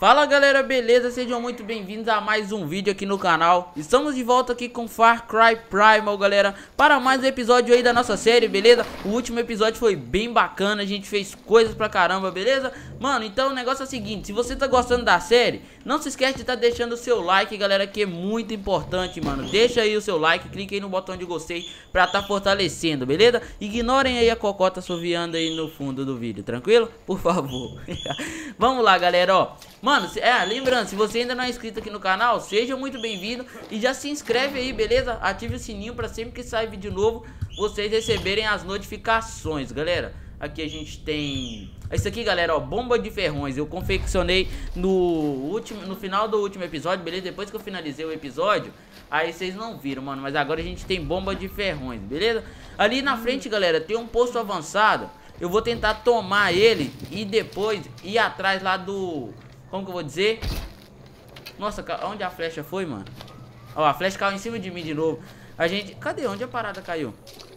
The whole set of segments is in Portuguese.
Fala galera, beleza? Sejam muito bem-vindos a mais um vídeo aqui no canal. Estamos de volta aqui com Far Cry Primal, galera, para mais um episódio aí da nossa série, beleza? O último episódio foi bem bacana, a gente fez coisas pra caramba, beleza? Mano, então o negócio é o seguinte, se você tá gostando da série, não se esquece de estar deixando o seu like, galera, que é muito importante, mano. Deixa aí o seu like, clique aí no botão de gostei pra tá fortalecendo, beleza? Ignorem aí a cocota assoviando aí no fundo do vídeo, tranquilo? Por favor. Vamos lá, galera, ó. Mano, lembrando, se você ainda não é inscrito aqui no canal, seja muito bem-vindo e já se inscreve aí, beleza? Ative o sininho pra sempre que sair vídeo novo, vocês receberem as notificações, galera. Aqui a gente tem... Isso aqui, galera, ó, bomba de ferrões. Eu confeccionei no final do último episódio, beleza? Depois que eu finalizei o episódio, aí vocês não viram, mano. Mas agora a gente tem bomba de ferrões, beleza? Ali na frente, galera, tem um posto avançado. Eu vou tentar tomar ele e depois ir atrás lá do... Como que eu vou dizer? Nossa, onde a flecha foi, mano? Ó, a flecha caiu em cima de mim de novo. A gente... Cadê? Onde a parada caiu?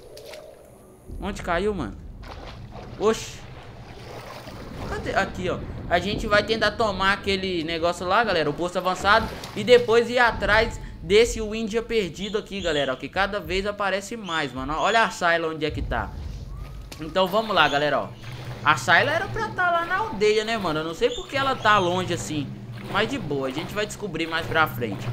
Onde caiu, mano? Oxi. Cadê? Aqui, ó. A gente vai tentar tomar aquele negócio lá, galera, o posto avançado, e depois ir atrás desse Índia perdido aqui, galera, ó, que cada vez aparece mais, mano. Olha a Sayla onde é que tá. Então vamos lá, galera, ó. A Sayla era pra estar lá na aldeia, né, mano? Eu não sei porque ela tá longe assim, mas de boa, a gente vai descobrir mais pra frente.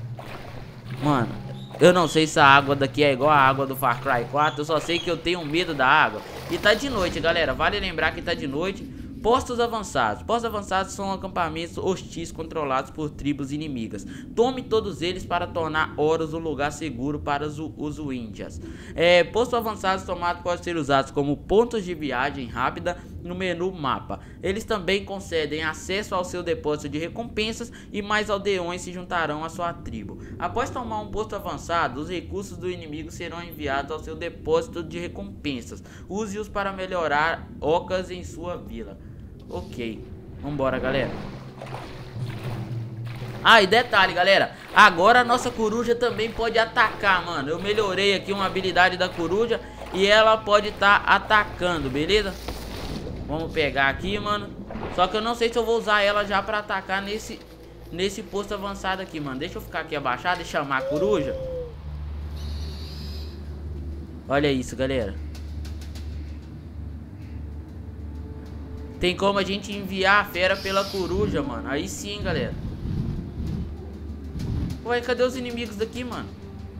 Mano, eu não sei se a água daqui é igual a água do Far Cry 4. Eu só sei que eu tenho medo da água. E tá de noite, galera, vale lembrar que tá de noite. Postos avançados. Postos avançados são acampamentos hostis controlados por tribos inimigas. Tome todos eles para tornar Horus um lugar seguro para os Índias. Postos avançados tomados podem ser usados como pontos de viagem rápida no menu mapa. Eles também concedem acesso ao seu depósito de recompensas e mais aldeões se juntarão à sua tribo. Após tomar um posto avançado, os recursos do inimigo serão enviados ao seu depósito de recompensas. Use-os para melhorar ocas em sua vila. Ok, vambora, galera. Ah, e detalhe, galera, agora a nossa coruja também pode atacar, mano. Eu melhorei aqui uma habilidade da coruja e ela pode estar atacando, beleza? Vamos pegar aqui, mano. Só que eu não sei se eu vou usar ela já pra atacar nesse posto avançado aqui, mano. Deixa eu ficar aqui abaixado e chamar a coruja. Olha isso, galera. Tem como a gente enviar a fera pela coruja, mano. Aí sim, galera. Ué, cadê os inimigos daqui, mano?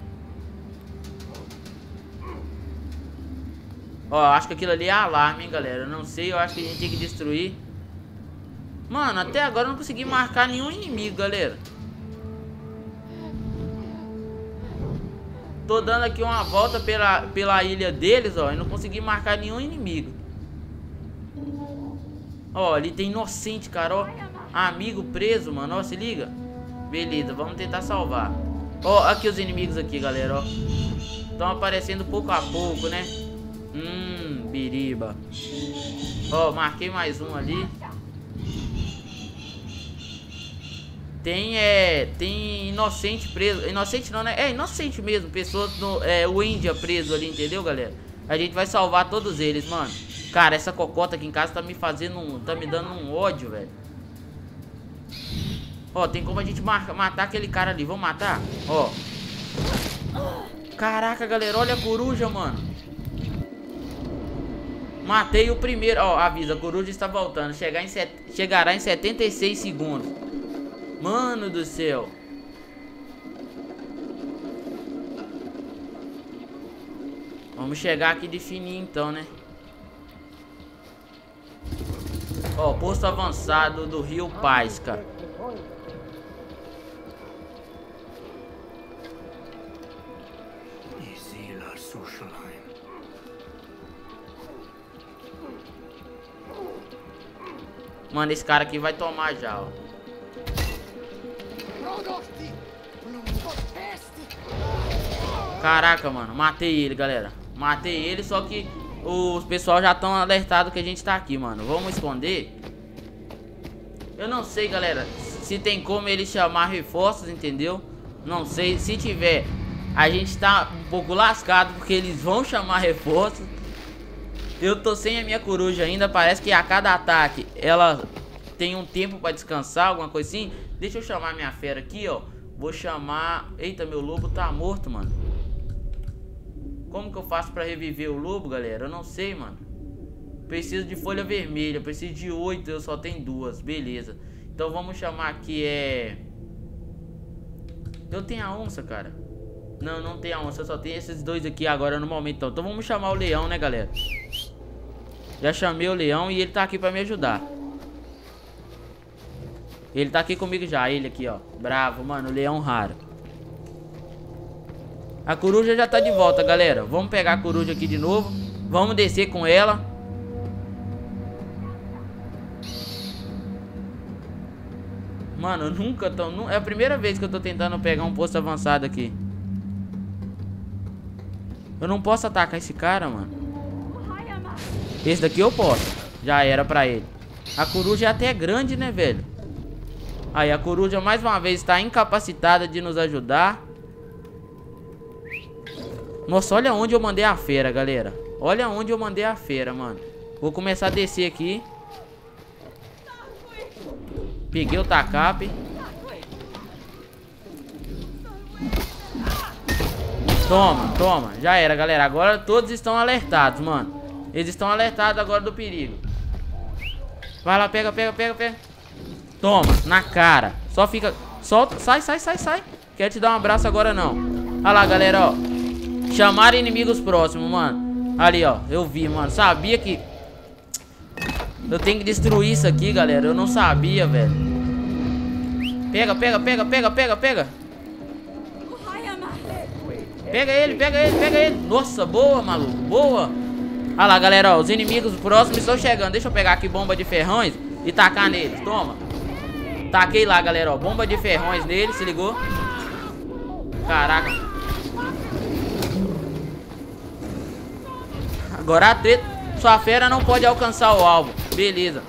Ó, acho que aquilo ali é alarme, hein, galera. Eu não sei, eu acho que a gente tem que destruir. Mano, até agora eu não consegui marcar nenhum inimigo, galera. Tô dando aqui uma volta pela ilha deles, ó, e não consegui marcar nenhum inimigo. Ó, ali tem inocente, cara, ó. Amigo preso, mano, ó, se liga. Beleza, vamos tentar salvar. Ó, aqui os inimigos aqui, galera, ó. Estão aparecendo pouco a pouco, né? Biriba. Ó, marquei mais um ali. Tem inocente preso. Inocente não, né? É inocente mesmo. Pessoas o Índia preso ali, entendeu, galera? A gente vai salvar todos eles, mano. Cara, essa cocota aqui em casa tá me fazendo tá me dando um ódio, velho. Ó, tem como a gente matar aquele cara ali. Vamos matar? Ó. Caraca, galera, olha a coruja, mano. Matei o primeiro. Ó, avisa, a coruja está voltando. Chegará em 76 segundos. Mano do céu. Vamos chegar aqui de fininho então, né? Ó, posto avançado do Rio Paz, cara. Mano, esse cara aqui vai tomar já, ó. Caraca, mano, matei ele, galera. Matei ele, só que os pessoal já estão alertados que a gente tá aqui, mano. Vamos esconder. Eu não sei, galera, se tem como ele chamar reforços, entendeu? Não sei, se tiver, a gente tá um pouco lascado, porque eles vão chamar reforços. Eu tô sem a minha coruja ainda, parece que a cada ataque ela tem um tempo pra descansar, alguma coisa assim. Deixa eu chamar minha fera aqui, ó. Vou chamar... Eita, meu lobo tá morto, mano. Como que eu faço pra reviver o lobo, galera? Eu não sei, mano. Preciso de folha vermelha. Preciso de 8, eu só tenho 2. Beleza. Então vamos chamar aqui, Eu tenho a onça, cara. Não, não tem a onça. Eu só tenho esses 2 aqui agora no momento. Então vamos chamar o leão, né, galera? Já chamei o leão e ele tá aqui pra me ajudar. Ele tá aqui comigo já. Ele aqui, ó. Bravo, mano. Leão raro. A coruja já tá de volta, galera. Vamos pegar a coruja aqui de novo. Vamos descer com ela. Mano, eu nunca tô... É a primeira vez que eu tô tentando pegar um posto avançado aqui. Eu não posso atacar esse cara, mano. Esse daqui eu posso. Já era pra ele. A coruja é até grande, né, velho? Aí, a coruja mais uma vez está incapacitada de nos ajudar. Nossa, olha onde eu mandei a fera, galera. Olha onde eu mandei a fera, mano. Vou começar a descer aqui. Peguei o tacape. Toma, toma. Já era, galera. Agora todos estão alertados, mano. Eles estão alertados agora do perigo. Vai lá, pega, pega, pega, pega. Toma, na cara. Só fica... Solta, sai, sai, sai, sai. Quero te dar um abraço agora não. Olha lá, galera, ó. Chamar inimigos próximos, mano. Ali, ó. Eu vi, mano. Sabia que... Eu tenho que destruir isso aqui, galera. Eu não sabia, velho. Pega, pega, pega, pega, pega, pega. Pega ele, pega ele, pega ele. Nossa, boa, maluco, boa. Olha lá, galera, ó. Os inimigos próximos estão chegando. Deixa eu pegar aqui bomba de ferrões e tacar neles. Toma. Taquei lá, galera, ó. Bomba de ferrões neles, se ligou? Caraca. Agora a treta. Sua fera não pode alcançar o alvo. Beleza.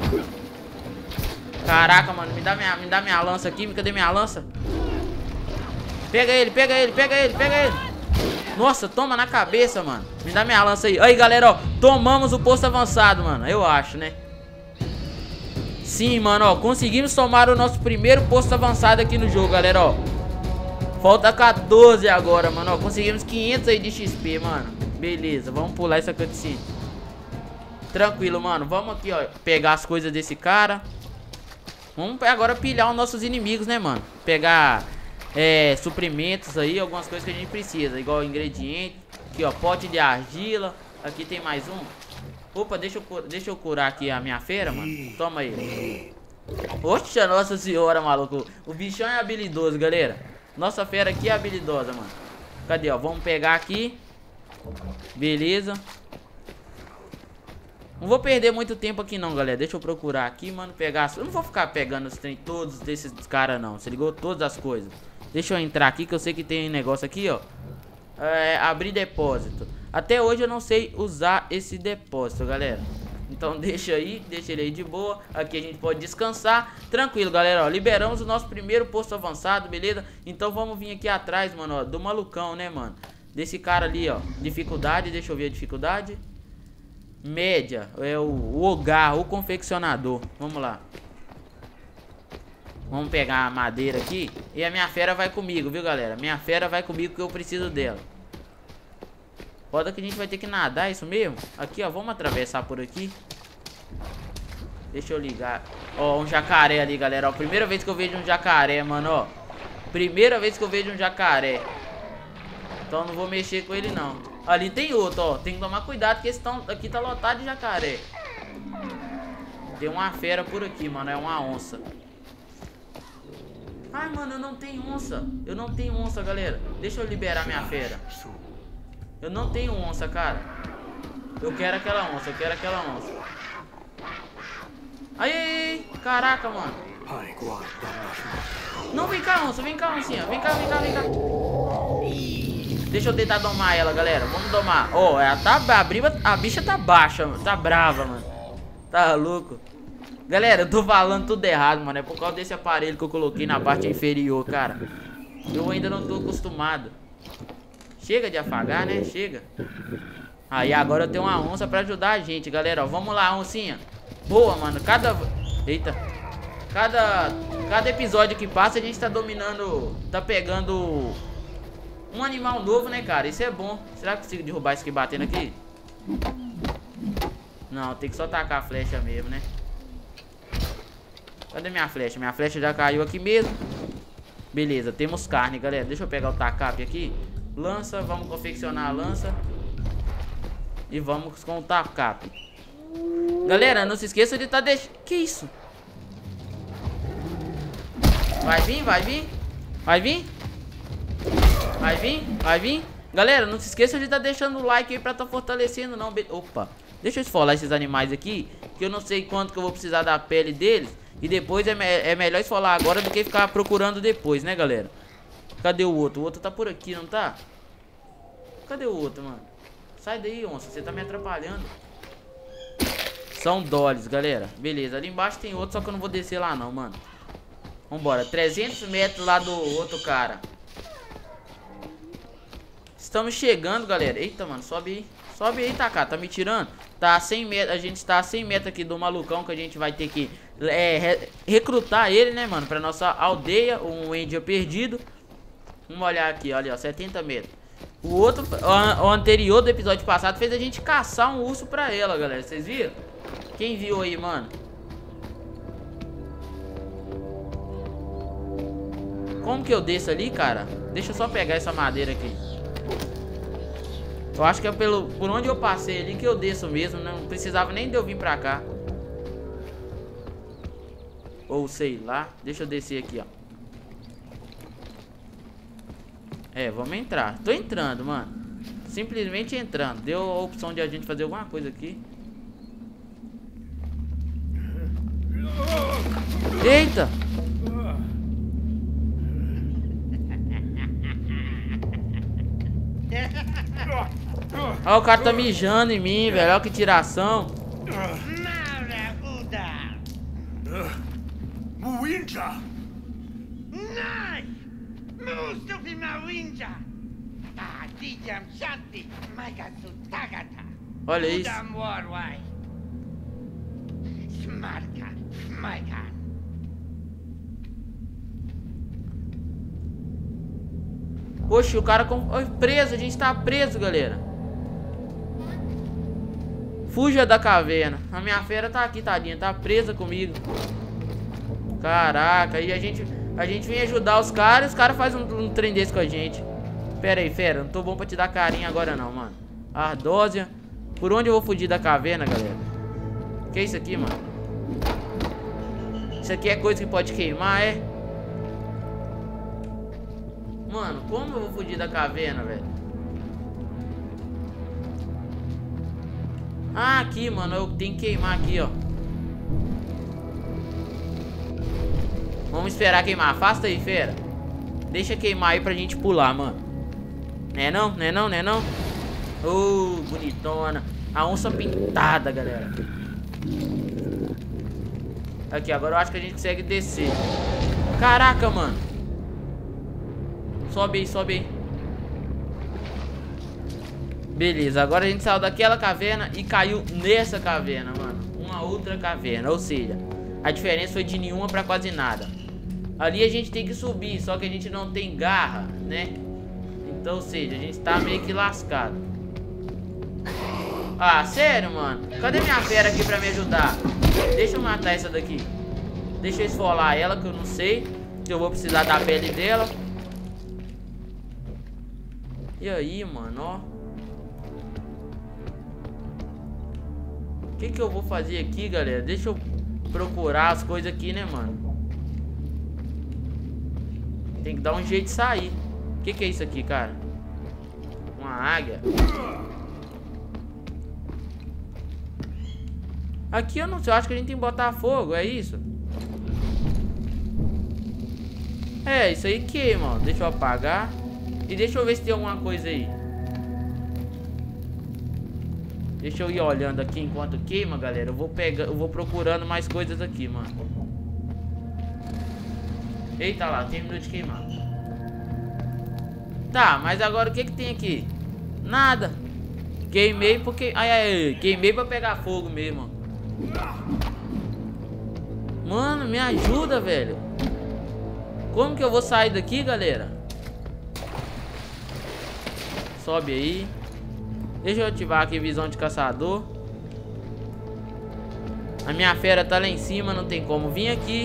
Caraca, mano. Me dá minha lança aqui. Cadê minha lança? Pega ele, pega ele, pega ele, pega ele. Nossa, toma na cabeça, mano. Me dá minha lança aí. Aí, galera, ó. Tomamos o posto avançado, mano. Eu acho, né? Sim, mano, ó. Conseguimos tomar o nosso primeiro posto avançado aqui no jogo, galera, ó. Falta 14 agora, mano, ó. Conseguimos 500 aí de XP, mano. Beleza, vamos pular essa cutscene. Tranquilo, mano. Vamos aqui, ó. Pegar as coisas desse cara. Vamos agora pilhar os nossos inimigos, né, mano? Pegar... suprimentos aí, algumas coisas que a gente precisa. Igual ingrediente. Aqui, ó, pote de argila. Aqui tem mais um. Opa, deixa eu curar aqui a minha fera, mano. Toma aí. Oxa, nossa senhora, maluco. O bichão é habilidoso, galera. Nossa fera aqui é habilidosa, mano. Cadê, ó? Vamos pegar aqui. Beleza. Não vou perder muito tempo aqui não, galera. Deixa eu procurar aqui, mano. Pegar... Eu não vou ficar pegando os trem todos desses caras, não. Você ligou? Todas as coisas. Deixa eu entrar aqui, que eu sei que tem negócio aqui, ó. Abrir depósito. Até hoje eu não sei usar esse depósito, galera. Então deixa aí, deixa ele aí de boa. Aqui a gente pode descansar. Tranquilo, galera, ó. Liberamos o nosso primeiro posto avançado, beleza? Então vamos vir aqui atrás, mano, ó. Do malucão, né, mano? Desse cara ali, ó. Dificuldade, deixa eu ver a dificuldade. Média, é o Hogar, o confeccionador. Vamos lá. Vamos pegar a madeira aqui. E a minha fera vai comigo, viu, galera? Minha fera vai comigo que eu preciso dela. Foda que a gente vai ter que nadar, isso mesmo? Aqui, ó, vamos atravessar por aqui. Deixa eu ligar. Ó, um jacaré ali, galera, ó. Primeira vez que eu vejo um jacaré, mano, ó. Primeira vez que eu vejo um jacaré. Então não vou mexer com ele, não. Ali tem outro, ó. Tem que tomar cuidado, porque aqui tá lotado de jacaré. Tem uma fera por aqui, mano. É uma onça. Ai, mano, eu não tenho onça. Eu não tenho onça, galera. Deixa eu liberar minha fera. Eu não tenho onça, cara. Eu quero aquela onça, eu quero aquela onça. Aí, caraca, mano. Não, vem cá, onça, vem cá, oncinha. Vem cá, vem cá, vem cá. Deixa eu tentar domar ela, galera. Vamos domar. Ó, ela tá... A bicha tá baixa, tá brava, mano. Tá louco. Galera, eu tô falando tudo errado, mano. É por causa desse aparelho que eu coloquei na parte inferior, cara. Eu ainda não tô acostumado. Chega de afagar, né? Chega. Aí agora eu tenho uma onça pra ajudar a gente, galera. Ó, vamos lá, oncinha. Boa, mano. Eita. Cada episódio que passa a gente tá dominando, tá pegando um animal novo, né, cara? Isso é bom. Será que eu consigo derrubar isso aqui batendo aqui? Não, tem que só tacar a flecha mesmo, né? Cadê minha flecha? Minha flecha já caiu aqui mesmo. Beleza, temos carne, galera. Deixa eu pegar o tacape aqui. Lança, vamos confeccionar a lança. E vamos com o tacape. Galera, não se esqueça de estar deixando... Que isso? Vai vir, vai vir. Vai vir. Vai vir, vai vir. Galera, não se esqueça de estar deixando o like aí pra estar fortalecendo, não. Opa, deixa eu esfolar esses animais aqui, que eu não sei quanto que eu vou precisar da pele deles. E depois é melhor esfolar agora do que ficar procurando depois, né, galera? Cadê o outro? O outro tá por aqui, não tá? Cadê o outro, mano? Sai daí, onça, você tá me atrapalhando. São dollies, galera. Beleza, ali embaixo tem outro, só que eu não vou descer lá não, mano. Vambora, 300 metros lá do outro cara. Estamos chegando, galera. Eita, mano, sobe aí. Sobe aí, Taká, tá me tirando. Tá a 100 metros, a gente tá a 100 metros aqui do malucão, que a gente vai ter que recrutar ele, né, mano, pra nossa aldeia, um Endia perdido. Vamos olhar aqui, olha, ó, 70 metros. O outro, o anterior do episódio passado fez a gente caçar um urso pra ela, galera. Vocês viram? Quem viu aí, mano? Como que eu desço ali, cara? Deixa eu só pegar essa madeira aqui. Eu acho que é por onde eu passei ali que eu desço mesmo. Não precisava nem de eu vir pra cá. Ou sei lá. Deixa eu descer aqui, ó. É, vamos entrar. Tô entrando, mano. Simplesmente entrando. Deu a opção de a gente fazer alguma coisa aqui. Eita! Ó, o cara tá mijando em mim, velho. Olha que tiração. Olha isso. Oxe, o cara preso, a gente tá preso, galera. Fuja da caverna. A minha fera tá aqui, tadinha, tá presa comigo. Caraca, e a gente vem ajudar os caras fazem um trem desse com a gente. Pera aí, fera, não tô bom pra te dar carinho agora não, mano. Ardósia. Por onde eu vou fugir da caverna, galera? Que é isso aqui, mano? Isso aqui é coisa que pode queimar, é? Mano, como eu vou fugir da caverna, velho? Ah, aqui, mano, eu tenho que queimar aqui, ó. Vamos esperar queimar. Afasta aí, fera. Deixa queimar aí pra gente pular, mano. Né não? Né não? Né não? Bonitona. A onça pintada, galera. Aqui, agora eu acho que a gente consegue descer. Caraca, mano. Sobe aí, sobe aí. Beleza, agora a gente saiu daquela caverna e caiu nessa caverna, mano. Uma outra caverna, ou seja, a diferença foi de nenhuma pra quase nada. Ali a gente tem que subir, só que a gente não tem garra, né? Então, ou seja, a gente tá meio que lascado. Ah, sério, mano? Cadê minha fera aqui pra me ajudar? Deixa eu matar essa daqui. Deixa eu esfolar ela, que eu não sei se eu vou precisar da pele dela. E aí, mano, ó. O que eu vou fazer aqui, galera? Deixa eu procurar as coisas aqui, né, mano? Tem que dar um jeito de sair. O que é isso aqui, cara? Uma águia. Aqui eu não sei, eu acho que a gente tem que botar fogo, é isso? É, isso aí queima, ó. Deixa eu apagar. E deixa eu ver se tem alguma coisa aí. Deixa eu ir olhando aqui enquanto queima, galera. Eu vou procurando mais coisas aqui, mano. Eita lá, terminou de queimar. Tá, mas agora o que tem aqui? Nada. Queimei porque... Ai, queimei pra pegar fogo mesmo. Mano, me ajuda, velho. Como que eu vou sair daqui, galera? Sobe aí. Deixa eu ativar aqui visão de caçador. A minha fera tá lá em cima, não tem como vir aqui.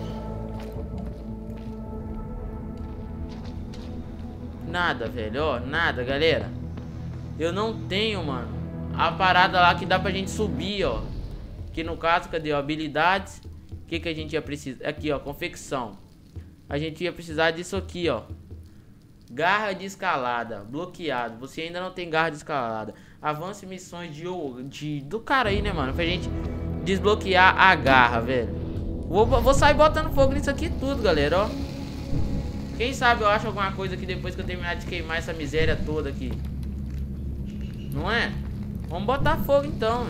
Nada, velho, ó, nada, galera. Eu não tenho, mano, a parada lá que dá pra gente subir, ó. Que no caso, cadê, ó, habilidades. O que que a gente ia precisar? Aqui, ó, confecção. A gente ia precisar disso aqui, ó. Garra de escalada, bloqueado. Você ainda não tem garra de escalada. Avance missões do cara aí, né, mano? Pra gente desbloquear a garra, velho. Vou sair botando fogo nisso aqui tudo, galera, ó. Quem sabe eu acho alguma coisa aqui depois que eu terminar de queimar essa miséria toda aqui. Não é? Vamos botar fogo então.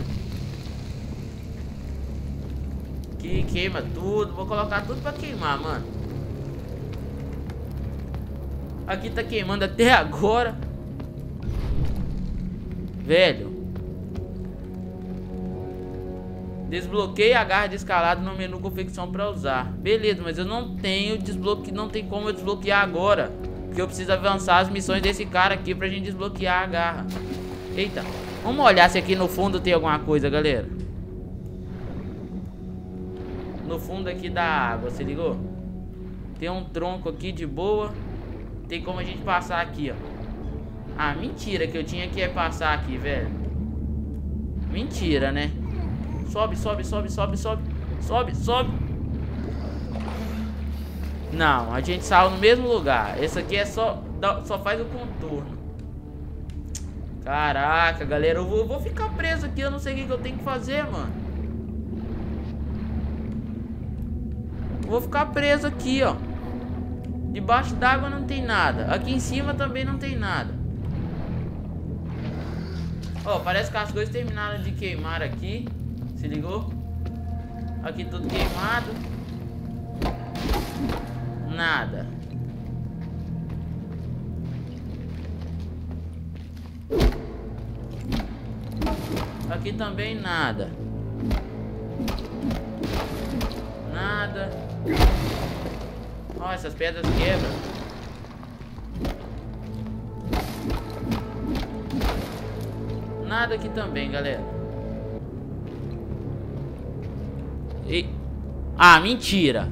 Aqui queima tudo. Vou colocar tudo pra queimar, mano. Aqui tá queimando até agora. Velho. Desbloqueie a garra de escalada no menu confecção pra usar. Beleza, mas eu não tenho desbloqueio. Não tem como eu desbloquear agora. Porque eu preciso avançar as missões desse cara aqui pra gente desbloquear a garra. Eita. Vamos olhar se aqui no fundo tem alguma coisa, galera. No fundo aqui da água, se ligou? Tem um tronco aqui de boa. Tem como a gente passar aqui, ó. Ah, mentira que eu tinha que passar aqui, velho. Mentira, né? Sobe, sobe, sobe, sobe, sobe. Sobe, sobe. Não, a gente saiu no mesmo lugar. Esse aqui é só faz o contorno. Caraca, galera, eu vou ficar preso aqui. Eu não sei o que eu tenho que fazer, mano. Vou ficar preso aqui, ó. Debaixo d'água não tem nada. Aqui em cima também não tem nada. Ó, parece que as coisas terminaram de queimar aqui. Se ligou? Aqui tudo queimado. Nada. Aqui também nada. Nada. Ó, essas pedras quebram. Nada aqui também, galera. Ah, mentira.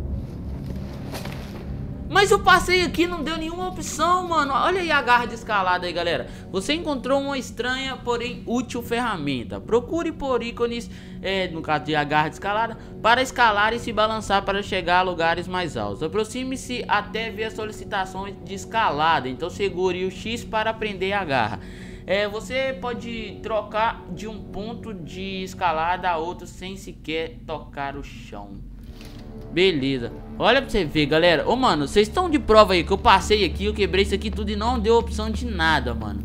Mas eu passei aqui e não deu nenhuma opção, mano. Olha aí a garra de escalada aí, galera. Você encontrou uma estranha, porém útil ferramenta. Procure por ícones, no caso de a garra de escalada, para escalar e se balançar para chegar a lugares mais altos. Aproxime-se até ver as solicitações de escalada. Então segure o X para prender a garra. Você pode trocar de um ponto de escalada a outro sem sequer tocar o chão. Beleza. Olha pra você ver, galera. Ô, mano, vocês estão de prova aí que eu passei aqui, eu quebrei isso aqui tudo e não deu opção de nada, mano.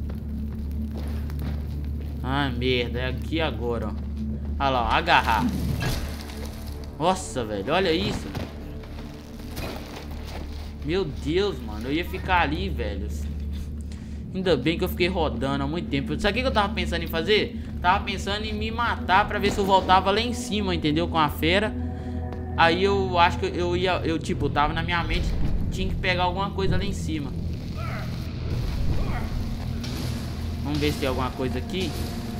Ai, merda. É aqui agora, ó. Olha lá, ó, agarrar. Nossa, velho, olha isso. Meu Deus, mano. Eu ia ficar ali, velho. Ainda bem que eu fiquei rodando há muito tempo. Sabe o que eu tava pensando em fazer? Tava pensando em me matar pra ver se eu voltava lá em cima, entendeu? Com a fera. Aí eu acho que tipo, tava na minha mente, tinha que pegar alguma coisa lá em cima. Vamos ver se tem alguma coisa aqui.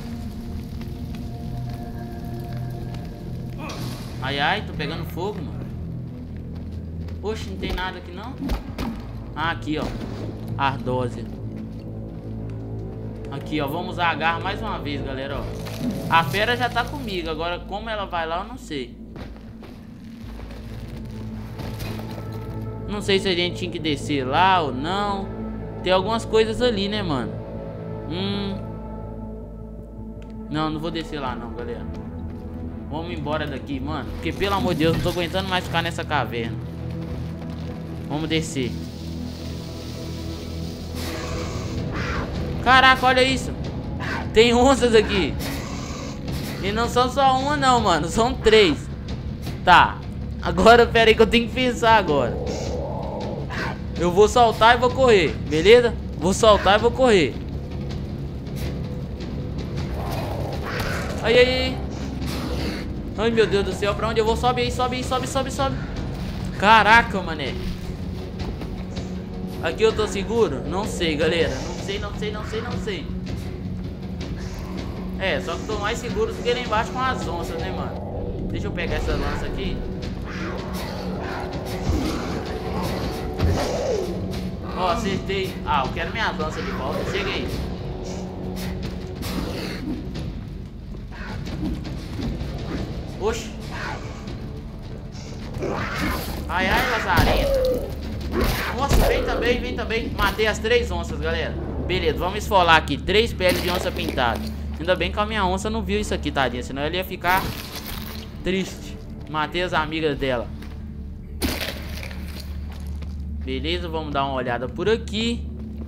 Ai, ai, tô pegando fogo, mano. Poxa, não tem nada aqui não? Ah, aqui, ó. Ardósia. Aqui, ó, vamos usar a garra mais uma vez, galera, ó. A fera já tá comigo, agora como ela vai lá eu não sei. Não sei se a gente tinha que descer lá ou não. Tem algumas coisas ali, né, mano? Não, não vou descer lá não, galera. Vamos embora daqui, mano. Porque, pelo amor de Deus, não tô aguentando mais ficar nessa caverna. Vamos descer. Caraca, olha isso. Tem onças aqui. E não são só uma não, mano. São 3. Tá. Agora, pera aí que eu tenho que pensar agora. Eu vou saltar e vou correr, beleza? Vou saltar e vou correr. Ai, ai, ai. Ai, meu Deus do céu, pra onde eu vou? Sobe aí, sobe aí, sobe, sobe, sobe. Caraca, mané. Aqui eu tô seguro? Não sei, galera. Não sei, não sei, não sei, não sei. É, só que tô mais seguro do que lá embaixo com as onças, né, mano? Deixa eu pegar essa lança aqui. Ó, acertei. Ah, eu quero minha lança de volta. Chega aí. Oxi. Ai, ai, lazarenta. Nossa, vem também, vem também. Matei as 3 onças, galera. Beleza, vamos esfolar aqui. 3 peles de onça pintada. Ainda bem que a minha onça não viu isso aqui, tadinha. Senão ela ia ficar triste. Matei as amigas dela. Beleza, vamos dar uma olhada por aqui.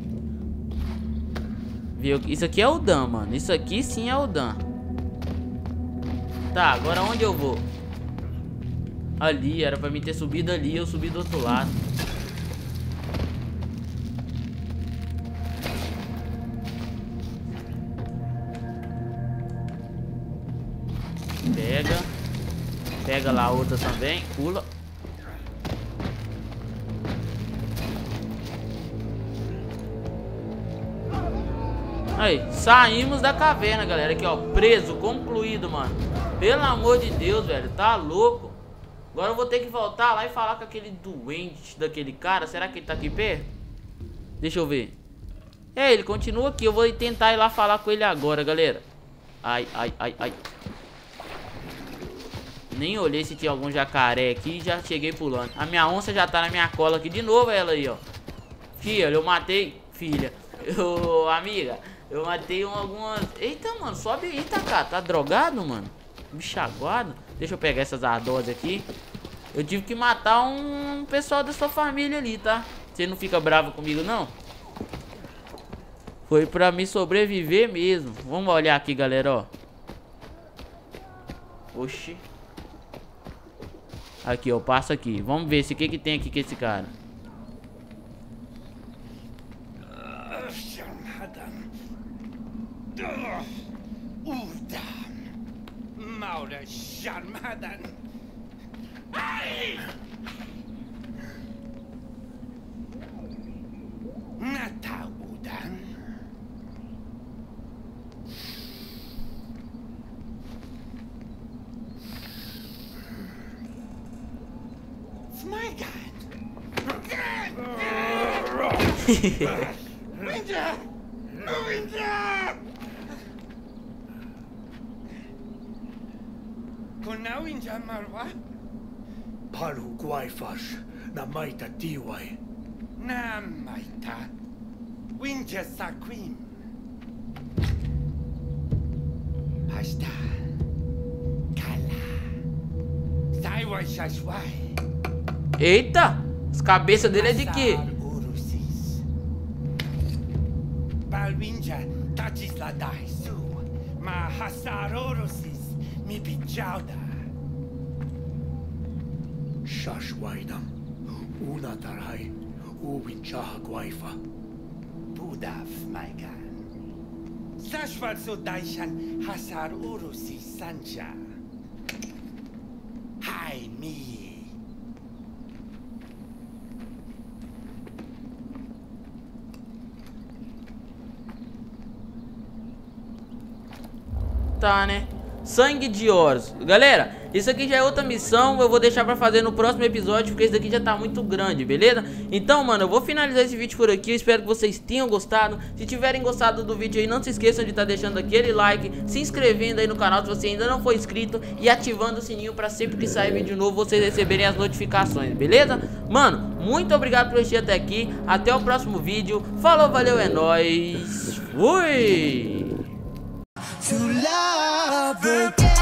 Viu? Isso aqui é o Dan, mano. Isso aqui sim é o Dan. Tá, agora onde eu vou? Ali, era pra mim ter subido ali. Eu subi do outro lado. Pega. Pega lá a outra também. Pula. Aí, saímos da caverna, galera. Aqui, ó, preso, concluído, mano. Pelo amor de Deus, velho, tá louco. Agora eu vou ter que voltar lá e falar com aquele doente daquele cara. Será que ele tá aqui perto? Deixa eu ver. É, ele continua aqui. Eu vou tentar ir lá falar com ele agora, galera. Ai, ai, ai, ai. Nem olhei se tinha algum jacaré aqui e já cheguei pulando. A minha onça já tá na minha cola aqui de novo, ela aí, ó. Filha, eu matei... Filha. Amiga, eu matei algumas... Eita, mano, sobe aí, Taká. Tá drogado, mano? Bicho aguado. Deixa eu pegar essas ardoses aqui. Eu tive que matar um pessoal da sua família ali, tá? Você não fica bravo comigo, não? Foi pra me sobreviver mesmo. Vamos olhar aqui, galera, ó. Oxi. Aqui, ó, passa aqui. Vamos ver se o que tem aqui com esse cara. Konawinja marwa? Palu guaifash na maita tiwai. Na maita. Winja saquim. Pasta. Kala. Saiwai shashwai. Eita! As cabeças dele é de quê? Balwinja tachis la daisu. Ma hasarorosis mi bijauda. Shashwainam. Una tarai. Uwinchaha guaifa. Budaf, maigan. Sashwal so daishan hasarorosis sancha. Hai mi. Tá, né? Sangue de Horus. Galera, isso aqui já é outra missão. Eu vou deixar pra fazer no próximo episódio, porque esse daqui já tá muito grande, beleza? Então, mano, eu vou finalizar esse vídeo por aqui. Eu espero que vocês tenham gostado. Se tiverem gostado do vídeo aí, não se esqueçam de estar deixando aquele like, se inscrevendo aí no canal se você ainda não for inscrito, e ativando o sininho pra sempre que sair vídeo novo vocês receberem as notificações, beleza? Mano, muito obrigado por assistir até aqui. Até o próximo vídeo. Falou, valeu, é nóis. Fui! To love again.